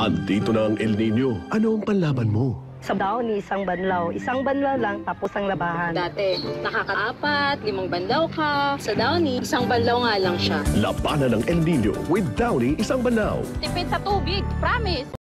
Andito na ang El Nino. Ano ang panlaban mo? Sa Downy, isang banlaw. Isang banlaw lang, tapos ang labahan. Dati, nakaka-4, 5 banlaw ka. Sa Downy, isang banlaw nga lang siya. Labanan ng El Nino with Downy isang banlaw. Tipid sa tubig, promise!